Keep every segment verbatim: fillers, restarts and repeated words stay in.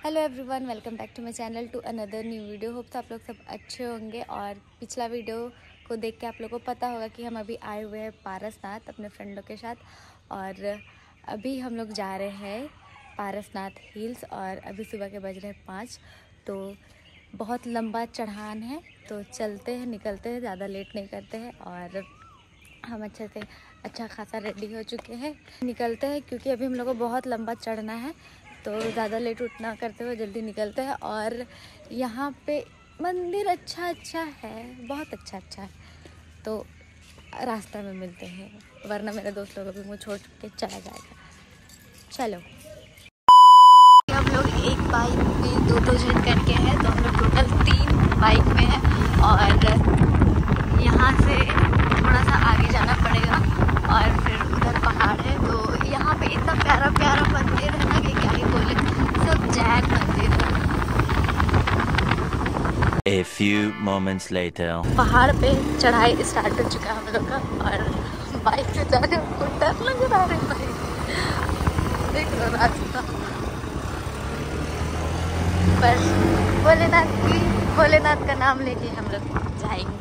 Hello everyone, welcome back to my channel to another new video. Hopes आप लोग सब अच्छे होंगे। और पिछला वीडियो को देख के आप लोगों को पता होगा कि हम अभी आए हुए हैं पारसनाथ अपने फ्रेंडों के साथ। और अभी हम लोग जा रहे हैं पारसनाथ हिल्स और अभी सुबह के बज रहे हैं पाँच। तो बहुत लंबा चढ़ान है, तो चलते हैं, निकलते हैं, ज़्यादा लेट नहीं करते हैं। और हम अच्छे से अच्छा खासा रेडी हो चुके हैं, निकलते हैं क्योंकि अभी हम लोग को बहुत लंबा चढ़ना है। तो ज़्यादा लेट उठना करते हुए जल्दी निकलते हैं। और यहाँ पे मंदिर अच्छा अच्छा है, बहुत अच्छा अच्छा है, तो रास्ता में मिलते हैं, वरना मेरे दोस्त लोग अभी मुझे छोड़ के चला जाएगा। चलो, हम लोग एक बाइक में दो दो जन करके हैं, तो हम लोग टोटल तीन बाइक में हैं। और यहाँ से थोड़ा सा आगे जाना पड़ेगा और फिर उधर पहाड़ है। तो यहाँ पे इतना प्यारा प्यारा मंदिर है ना कि क्या ही बोले, सब जैन मंदिर है। A few moments later. पहाड़ पे चढ़ाई स्टार्ट हो चुका है हम लोग का और बाइक से जाने को डर लग रहा है भाई। देख लो रास्ता, बस भोलेनाथ की भोलेनाथ का नाम लेके हम लोग जाएंगे।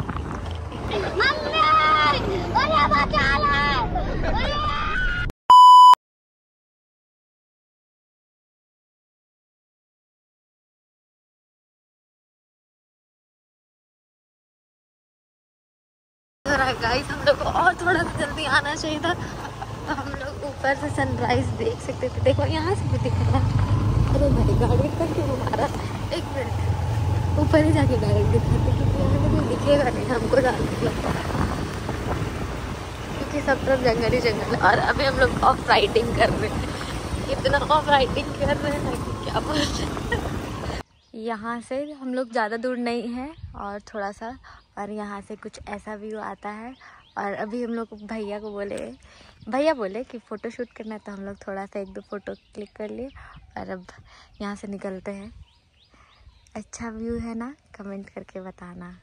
गाइस, हम लोग को और थोड़ा सा जल्दी आना चाहिए था, तो हम लोग ऊपर से सनराइज देख सकते थे। देखो यहाँ से भी दिख रहा है। अरे भाई, गाड़ी पर क्यों मारा? एक मिनट, ऊपर ही जाके गाड़ी दिखाते क्योंकि यहाँ मुझे दिखेगा नहीं हमको जाने लगता, क्योंकि सब तरफ जंगल ही जंगल है। और अभी हम लोग ऑफ राइडिंग कर रहे हैं, इतना ऑफ राइडिंग कर रहे हैं कि क्या बोलते हैं। यहाँ से हम लोग ज़्यादा दूर नहीं है और थोड़ा सा, और यहाँ से कुछ ऐसा व्यू आता है। और अभी हम लोग भैया को बोले भैया बोले कि फ़ोटो शूट करना है, तो हम लोग थोड़ा सा एक दो फ़ोटो क्लिक कर लिए और अब यहाँ से निकलते हैं। अच्छा व्यू है ना? कमेंट करके बताना।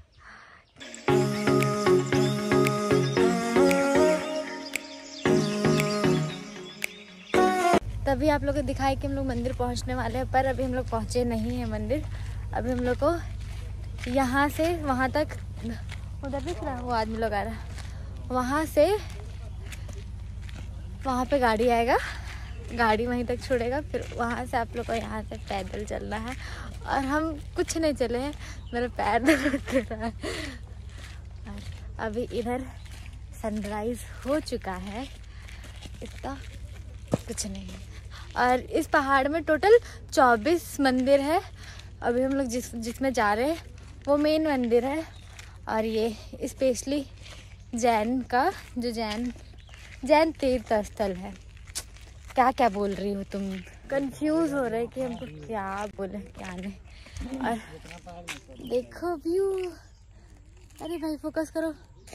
तभी आप लोग को दिखाई कि हम लोग मंदिर पहुँचने वाले हैं, पर अभी हम लोग पहुँचे नहीं हैं मंदिर। अभी हम लोग को यहाँ से वहाँ तक, उधर दिख रहा है वो आदमी लोग आ रहा है, वहाँ से वहाँ पे गाड़ी आएगा, गाड़ी वहीं तक छोड़ेगा, फिर वहाँ से आप लोग को यहाँ से पैदल चलना है। और हम कुछ नहीं चले हैं, मेरा पैर दर्द रहा है। और अभी इधर सनराइज हो चुका है, इतना कुछ नहीं है। और इस पहाड़ में टोटल चौबीस मंदिर है। अभी हम लोग जिस जिसमें जा रहे हैं वो मेन मंदिर है। और ये स्पेशली जैन का, जो जैन जैन तीर्थ स्थल है। क्या क्या बोल रही हो तुम? कंफ्यूज हो रहे कि हमको क्या बोले क्या नहीं। और देखो व्यू, अरे भाई फोकस करो,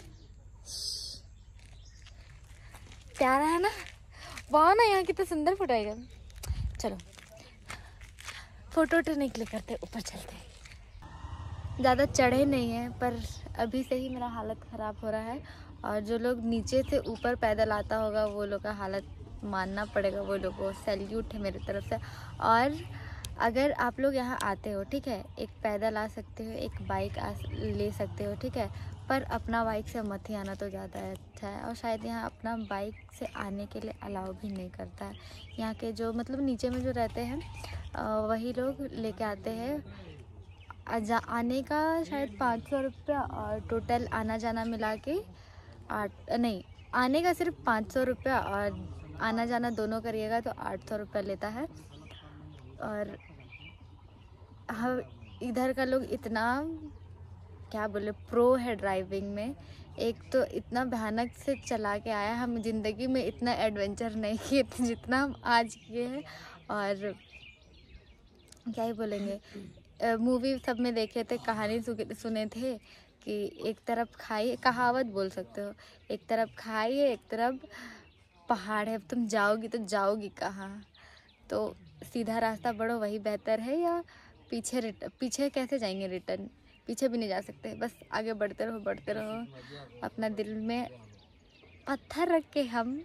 प्यारा है ना? वाह ना, यहाँ कितना सुंदर फोटो आएगा। चलो, फोटो तो नहीं क्लिक करते, ऊपर चलते हैं। ज़्यादा चढ़े नहीं हैं, पर अभी से ही मेरा हालत ख़राब हो रहा है। और जो लोग नीचे से ऊपर पैदल आता होगा वो लोग का हालत मानना पड़ेगा, वो लोगों को सैल्यूट है मेरी तरफ से। और अगर आप लोग यहाँ आते हो, ठीक है, एक पैदल आ सकते हो, एक बाइक आ ले सकते हो, ठीक है, पर अपना बाइक से मत ही आना तो ज़्यादा अच्छा है। और शायद यहाँ अपना बाइक से आने के लिए अलाउ भी नहीं करता है। यहाँ के जो मतलब नीचे में जो रहते हैं वही लोग लेके आते हैं। जा आने का शायद पाँच सौ रुपया और टोटल आना जाना मिला के आठ नहीं आने का सिर्फ पाँच सौ रुपया और आना जाना दोनों करिएगा तो आठ सौ रुपया लेता है। और हम इधर का लोग इतना क्या बोले प्रो है ड्राइविंग में। एक तो इतना भयानक से चला के आया, हम ज़िंदगी में इतना एडवेंचर नहीं किए थे जितना हम आज किए हैं। और क्या ही बोलेंगे, मूवी सब में देखे थे, कहानी सुने थे कि एक तरफ खाई, कहावत बोल सकते हो, एक तरफ खाई है, एक तरफ पहाड़ है, तुम जाओगी तो जाओगी कहाँ? तो सीधा रास्ता बढ़ो, वही बेहतर है, या पीछे रिटर्न? पीछे कैसे जाएंगे रिटर्न? पीछे भी नहीं जा सकते, बस आगे बढ़ते रहो बढ़ते रहो। अपना दिल में पत्थर रख के हम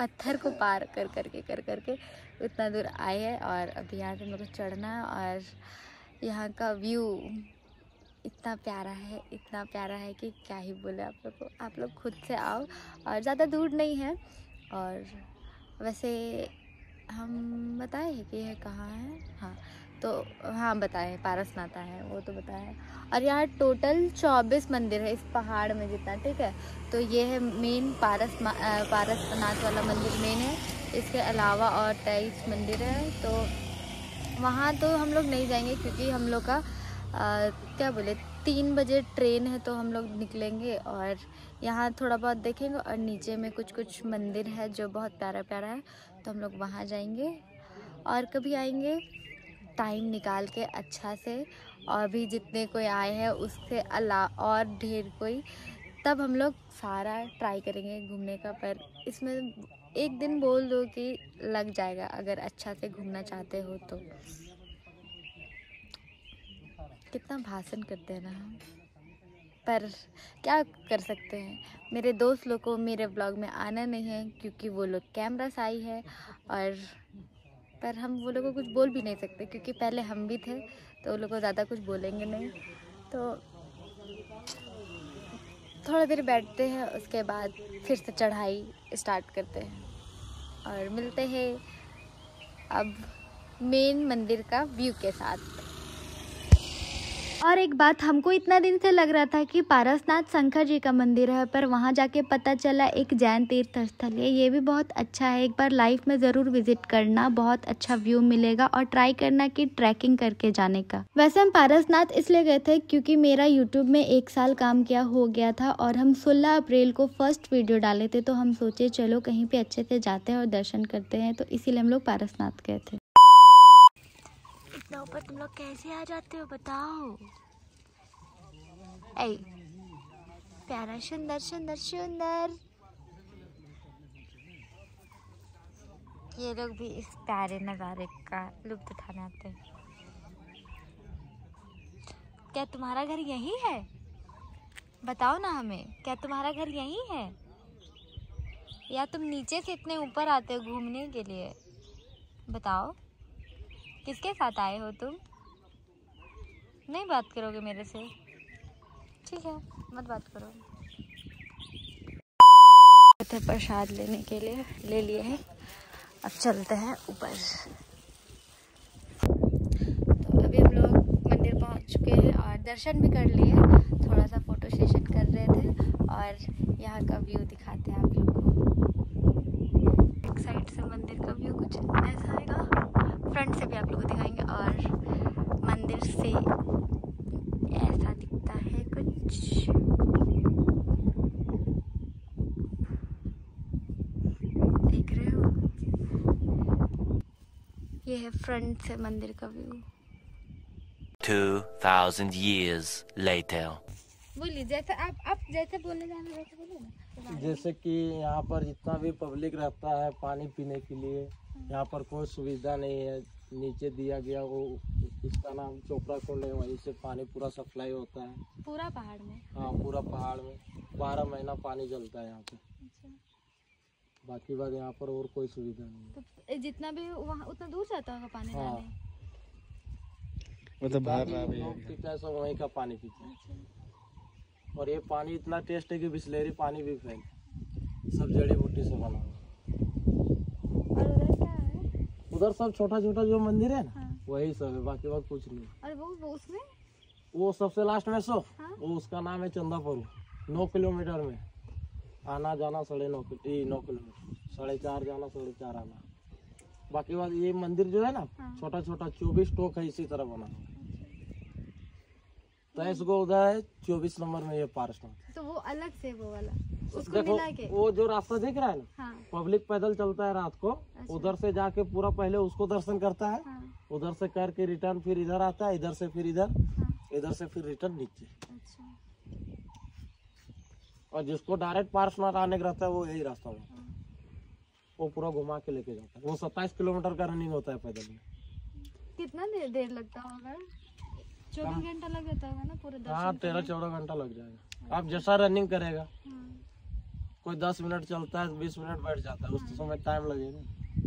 पत्थर को पार कर करके कर करके उतना दूर आए हैं और अभी यहाँ से मेरे को चढ़ना है। और यहाँ का व्यू इतना प्यारा है, इतना प्यारा है कि क्या ही बोले आप लोग को। आप लोग खुद से आओ। और ज़्यादा दूर नहीं है। और वैसे हम बताए हैं कि यह कहाँ है। हाँ तो हाँ बताए पारसनाथ है, वो तो बताया है। और यहाँ टोटल चौबीस मंदिर है इस पहाड़ में जितना, ठीक है। तो ये है मेन पारस पारसनाथ वाला मंदिर मेन है। इसके अलावा और तेईस मंदिर है। तो वहाँ तो हम लोग नहीं जाएंगे क्योंकि हम लोग का आ, क्या बोले तीन बजे ट्रेन है, तो हम लोग निकलेंगे और यहाँ थोड़ा बहुत देखेंगे। और नीचे में कुछ कुछ मंदिर है जो बहुत प्यारा प्यारा है, तो हम लोग वहाँ जाएंगे। और कभी आएंगे टाइम निकाल के अच्छा से, और भी जितने कोई आए हैं उससे अलावा और ढेर कोई, तब हम लोग सारा ट्राई करेंगे घूमने का। पर इसमें एक दिन बोल दो कि लग जाएगा अगर अच्छा से घूमना चाहते हो तो। कितना भाषण करते हैं ना हम, पर क्या कर सकते हैं। मेरे दोस्त लोग को मेरे ब्लॉग में आना नहीं है क्योंकि वो लोग कैमरा साई है। और पर हम वो लोगों को कुछ बोल भी नहीं सकते क्योंकि पहले हम भी थे, तो वो लोग को ज़्यादा कुछ बोलेंगे नहीं। तो थोड़ा देर बैठते हैं, उसके बाद फिर से चढ़ाई स्टार्ट करते हैं और मिलते हैं अब मेन मंदिर का व्यू के साथ। और एक बात, हमको इतना दिन से लग रहा था कि पारसनाथ शंकर जी का मंदिर है, पर वहाँ जाके पता चला एक जैन तीर्थ स्थल है। ये भी बहुत अच्छा है, एक बार लाइफ में ज़रूर विजिट करना, बहुत अच्छा व्यू मिलेगा। और ट्राई करना कि ट्रैकिंग करके जाने का। वैसे हम पारसनाथ इसलिए गए थे क्योंकि मेरा यूट्यूब में एक साल काम किया हो गया था और हम सोलह अप्रैल को फर्स्ट वीडियो डाले थे, तो हम सोचे चलो कहीं पे अच्छे से जाते हैं और दर्शन करते हैं, तो इसीलिए हम लोग पारसनाथ गए थे। इतना ऊपर तुम लोग कैसे आ जाते हो बताओ। ऐ प्यारा, सुंदर सुंदर सुंदर। ये लोग भी इस प्यारे नज़ारे का लुत्फ उठाने आते हैं। क्या तुम्हारा घर यहीं है? बताओ ना हमें, क्या तुम्हारा घर यहीं है या तुम नीचे से इतने ऊपर आते हो घूमने के लिए? बताओ, किसके साथ आए हो तुम? नहीं बात करोगे मेरे से? ठीक है, मत बात करो। प्रसाद लेने के लिए ले लिए हैं, अब चलते हैं ऊपर। तो अभी हम लोग मंदिर पहुंच चुके हैं और दर्शन भी कर लिए। थोड़ा सा फोटो सेशन कर रहे थे और यहाँ का व्यू दिखाते हैं आप लोग को। एक साइड से मंदिर का व्यू कुछ ऐसा आएगा, फ्रंट से भी आप लोग को दिखाएंगे। और मंदिर से ऐसा दिखता है कुछ। देख रहे हो, ये है फ्रंट से मंदिर का view. Two thousand years later. बोलिए, जैसे आप आप जैसे बोलने जाना वैसे बोलिए ना। जैसे कि यहाँ पर जितना भी पब्लिक रहता है पानी पीने के लिए, यहाँ पर कोई सुविधा नहीं है। नीचे दिया गया वो, इसका नाम चोपड़ा कुंड है, वहीं से पानी पूरा सप्लाई होता है पूरा पहाड़ में। हाँ, पूरा पहाड़ में बारह महीना पानी चलता है यहाँ पे। अच्छा। बाकी बात यहाँ पर और कोई सुविधा नहीं है। तो जितना भी वहाँ उतना दूर जाता होगा पानी हाँ। लाने। मतलब बाहर लोग पीते हैं, सब वहीं का पानी पीते हैं। और ये पानी इतना टेस्ट है कि बिस्लेरी पानी भी फेल, सब जड़ी बूटी से बना हुआ। और उधर क्या है? उधर सब छोटा छोटा जो मंदिर है ना, हाँ। वही सब है, बाकी बात कुछ नहीं। और वो, वो उसमें वो सबसे लास्ट में सो हाँ? वो उसका नाम है चंदापुर। नौ किलोमीटर में आना जाना, साढ़े नौ नौ किलोमीटर, साढ़े चार जाना साढ़े चार आना। बाकी बात ये मंदिर जो है ना, हाँ। छोटा छोटा चौबीस टोक है इसी तरह बना। तेईस गो उधर है, चौबीस नंबर में ये पारसनाथ। तो वो अलग से वो वाला उसको देखो मिला के। वो जो रास्ता दिख रहा है ना, हाँ। पब्लिक पैदल चलता है रात को। अच्छा। उधर से जाके पूरा पहले उसको दर्शन करता है, हाँ। उधर से करके रिटर्न फिर इधर आता है, इधर से फिर इधर, हाँ। इधर से फिर रिटर्न नीचे। अच्छा। और जिसको डायरेक्ट पारसनाथ आने का रहता है वो यही रास्ता होता है। हाँ। वो पूरा घुमा के लेके जाता है। वो सत्ताईस किलोमीटर का रनिंग होता है पैदल में। कितना देर देर लगता होगा? चौबीस घंटा लग जाता होगा ना पूरे दर्शन हाँ, तेरह करने? चौदह घंटा लग जाएगा। आप जैसा रनिंग करेगा। हाँ। कोई दस मिनट चलता है, बीस मिनट बैठ जाता है, उस समय टाइम लगेगा।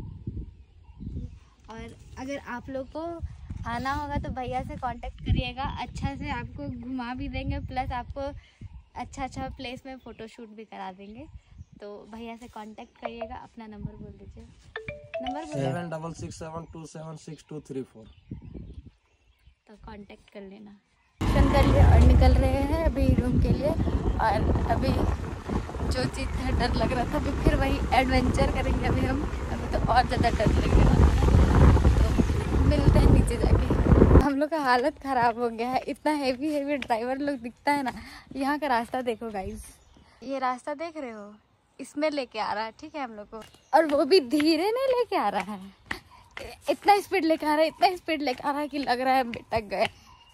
और अगर आप लोग को आना होगा तो भैया से कांटेक्ट करिएगा, अच्छा से आपको घुमा भी देंगे, प्लस आपको अच्छा अच्छा प्लेस में फ़ोटो शूट भी करा देंगे। तो भैया से कांटेक्ट करिएगा। अपना नंबर बोल दीजिए। नंबर बोल seven double six seven two seven six two three four. तो कांटेक्ट कर लेना। कर लिए और निकल रहे हैं अभी रूम के लिए। और अभी जो चीज़ से डर लग रहा था अभी फिर वही एडवेंचर करेंगे अभी हम। अभी तो और ज़्यादा डर लगने वाला है। तो मिलते हैं नीचे जाके। हम लोग का हालत ख़राब हो गया है, इतना हेवी हेवी ड्राइवर लोग दिखता है ना। यहाँ का रास्ता देखो गाइस, ये रास्ता देख रहे हो, इसमें लेके आ रहा है, ठीक है हम लोग को। और वो भी धीरे नहीं लेके आ रहा है, इतना स्पीड लेके आ रहा है, इतना स्पीड लेके आ रहा है कि लग रहा है भटक गए।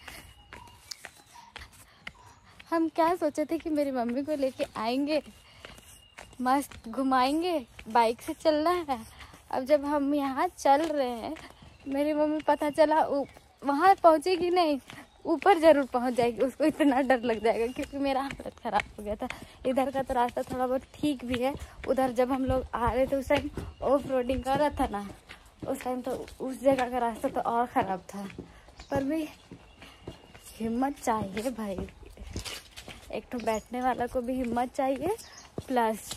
हम क्या सोचे थे कि मेरी मम्मी को लेके आएंगे, मस्त घुमाएंगे, बाइक से चलना है। अब जब हम यहाँ चल रहे हैं, मेरी मम्मी पता चला वहाँ पहुँचेगी नहीं, ऊपर ज़रूर पहुँच जाएगी, उसको इतना डर लग जाएगा क्योंकि मेरा हालत ख़राब हो गया था। इधर का तो रास्ता थोड़ा बहुत ठीक भी है, उधर जब हम लोग आ रहे थे उस टाइम ऑफ रोडिंग कर रहा था ना, उस टाइम तो उस जगह का रास्ता तो और ख़राब था। पर भी हिम्मत चाहिए भाई, एक तो बैठने वाला को भी हिम्मत चाहिए, प्लस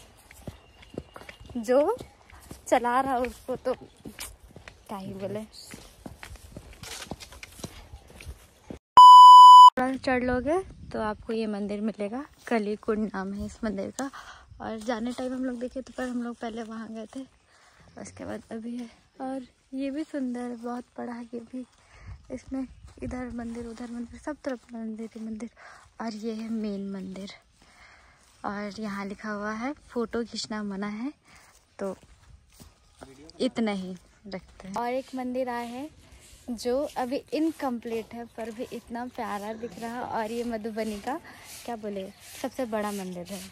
जो चला रहा उसको तो क्या ही बोले। चढ़ लोगे तो आपको ये मंदिर मिलेगा, कली कुंड नाम है इस मंदिर का। और जाने टाइम हम लोग देखे तो पर हम लोग पहले वहाँ गए थे, उसके बाद अभी है। और ये भी सुंदर है, बहुत बड़ा है ये भी। इसमें इधर मंदिर उधर मंदिर, सब तरफ मंदिर ही मंदिर। और ये है मेन मंदिर। और यहाँ लिखा हुआ है फ़ोटो खींचना मना है, तो इतना ही रखते हैं। और एक मंदिर आए हैं जो अभी इनकम्प्लीट है पर भी इतना प्यारा दिख रहा है। और ये मधुबनी का क्या बोले सबसे बड़ा मंदिर है।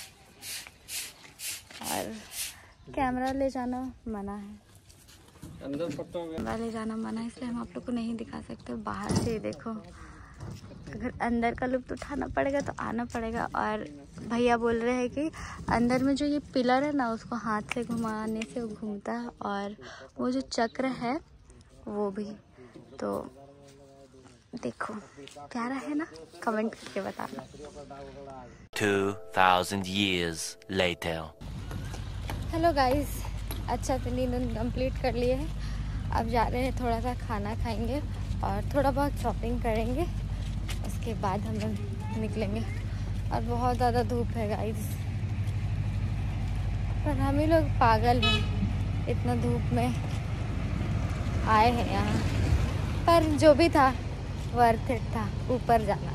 और कैमरा ले जाना मना है, अंदर फोटो ले जाना मना है, इसलिए हम आप लोग को नहीं दिखा सकते। बाहर से ही देखो, अगर अंदर का लुत्फ उठाना पड़ेगा तो आना पड़ेगा। और भैया बोल रहे हैं कि अंदर में जो ये पिलर है ना, उसको हाथ से घुमाने से वो घूमता है। और वो जो चक्र है वो भी, तो देखो प्यारा है ना, कमेंट करके बताना। Two thousand years later. Hello guys, अच्छा से नींद उन कंप्लीट कर लिए हैं। अब जा रहे हैं, थोड़ा सा खाना खाएंगे और थोड़ा बहुत शॉपिंग करेंगे, उसके बाद हम लोग निकलेंगे। और बहुत ज़्यादा धूप है गाइस, पर हम ही लोग पागल हैं, इतना धूप में आए हैं यहाँ। पर जो भी था वर्थ इट था, ऊपर जाना।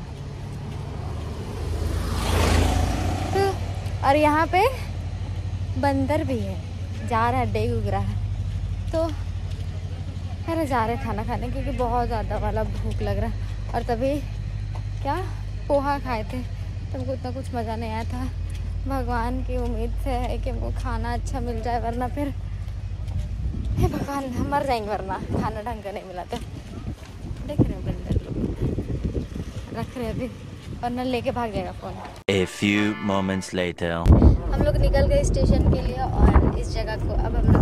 तो और यहाँ पे बंदर भी है, जा रहा है, डेग उग रहा है। तो अरे जा रहे खाना खाने क्योंकि बहुत ज़्यादा वाला भूख लग रहा है। और तभी क्या पोहा खाए थे, तब उतना कुछ मज़ा नहीं आया था। भगवान की उम्मीद से है कि हमको खाना अच्छा मिल जाए, वरना फिर हे भगवान हम मर जाएंगे वरना खाना ढंग का नहीं मिला तो। देख रहे हो बंदर लोग रख रहे अभी, वरना लेके भाग जाएगा phone. A few moments later. हम लोग निकल गए स्टेशन के लिए और इस जगह को अब हम लोग